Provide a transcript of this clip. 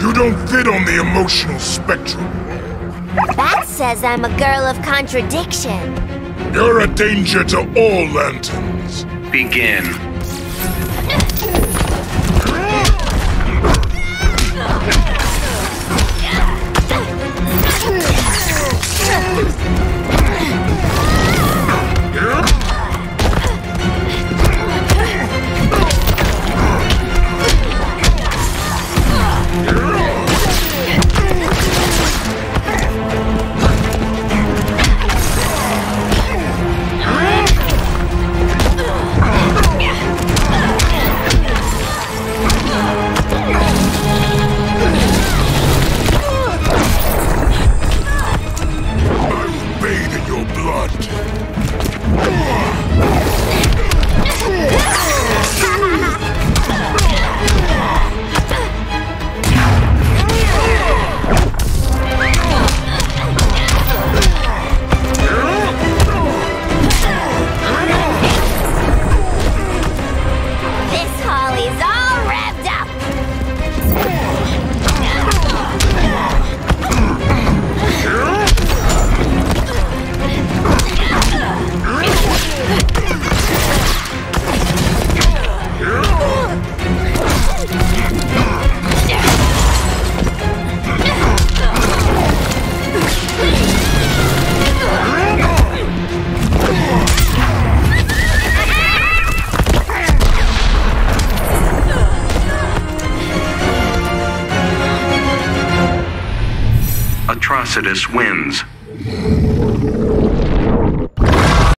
You don't fit on the emotional spectrum. That says I'm a girl of contradiction. You're a danger to all lanterns. Begin. Atrocitus wins.